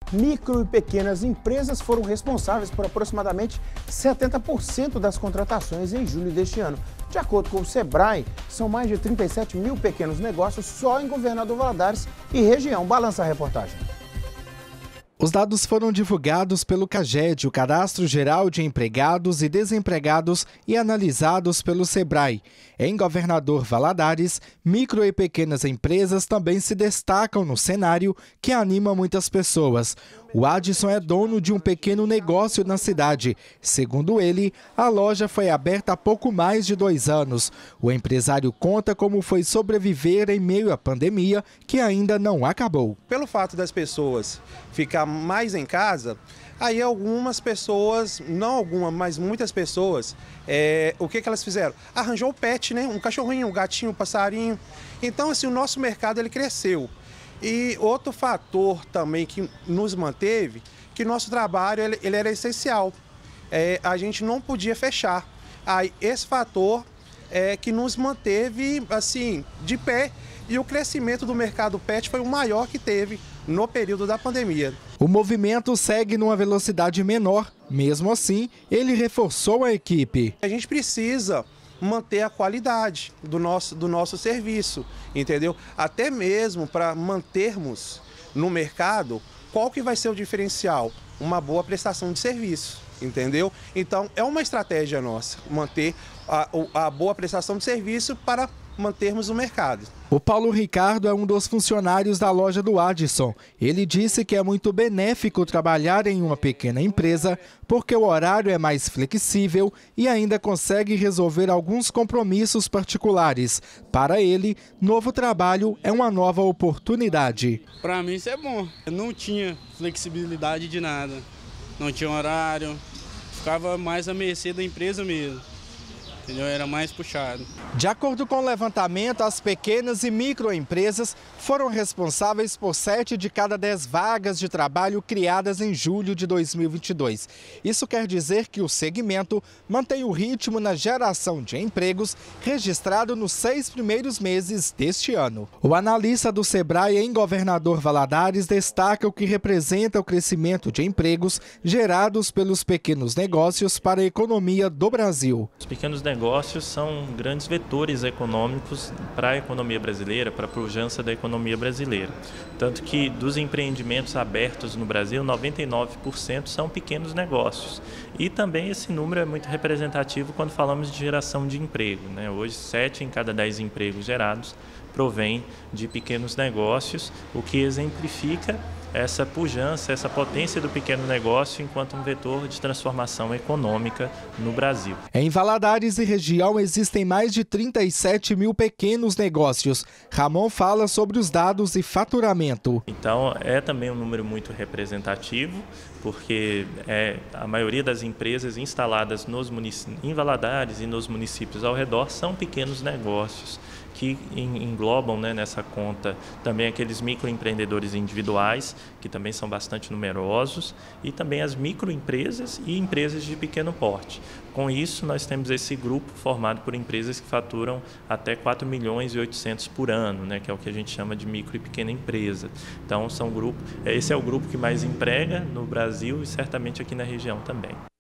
Micro e pequenas empresas foram responsáveis por aproximadamente 70% das contratações em julho deste ano. De acordo com o Sebrae, são mais de 37 mil pequenos negócios só em Governador Valadares e região. Balança a reportagem. Os dados foram divulgados pelo CAGED, o Cadastro Geral de Empregados e Desempregados, e analisados pelo Sebrae. Em Governador Valadares, micro e pequenas empresas também se destacam no cenário que anima muitas pessoas. O Adson é dono de um pequeno negócio na cidade. Segundo ele, a loja foi aberta há pouco mais de 2 anos. O empresário conta como foi sobreviver em meio à pandemia, que ainda não acabou. Pelo fato das pessoas ficar mais em casa, aí algumas pessoas, não algumas, mas muitas pessoas, o que elas fizeram? Arranjou o pet, né? Um cachorrinho, um gatinho, um passarinho. Então, assim, o nosso mercado ele cresceu. E outro fator também que nos manteve, que nosso trabalho ele era essencial. A gente não podia fechar. Aí, esse fator que nos manteve assim, de pé, e o crescimento do mercado pet foi o maior que teve no período da pandemia. O movimento segue numa velocidade menor. Mesmo assim, ele reforçou a equipe. A gente precisa manter a qualidade do nosso serviço, entendeu? Até mesmo para mantermos no mercado, qual que vai ser o diferencial? Uma boa prestação de serviço, entendeu? Então, é uma estratégia nossa, manter a boa prestação de serviço para mantermos o mercado. O Paulo Ricardo é um dos funcionários da loja do Adson. Ele disse que é muito benéfico trabalhar em uma pequena empresa porque o horário é mais flexível e ainda consegue resolver alguns compromissos particulares. Para ele, novo trabalho é uma nova oportunidade. Para mim isso é bom. Eu não tinha flexibilidade de nada, não tinha horário, ficava mais à mercê da empresa mesmo. Entendeu? Era mais puxado. De acordo com o levantamento, as pequenas e microempresas foram responsáveis por 7 de cada 10 vagas de trabalho criadas em julho de 2022. Isso quer dizer que o segmento mantém o ritmo na geração de empregos registrado nos 6 primeiros meses deste ano. O analista do Sebrae em Governador Valadares destaca o que representa o crescimento de empregos gerados pelos pequenos negócios para a economia do Brasil. Os pequenos negócios são grandes vetores econômicos para a economia brasileira, para a pujança da economia brasileira. Tanto que dos empreendimentos abertos no Brasil, 99% são pequenos negócios. E também esse número é muito representativo quando falamos de geração de emprego, né? Hoje, 7 em cada 10 empregos gerados provém de pequenos negócios, o que exemplifica essa pujança, essa potência do pequeno negócio enquanto um vetor de transformação econômica no Brasil. Em Valadares e região existem mais de 37 mil pequenos negócios. Ramon fala sobre os dados e faturamento. Então é também um número muito representativo, porque a maioria das empresas instaladas em Valadares e nos municípios ao redor são pequenos negócios que englobam, né, nessa conta também aqueles microempreendedores individuais, que também são bastante numerosos, e também as microempresas e empresas de pequeno porte. Com isso, nós temos esse grupo formado por empresas que faturam até 4 milhões e 800 por ano, né, que é o que a gente chama de micro e pequena empresa. Então, esse é o grupo que mais emprega no Brasil e certamente aqui na região também.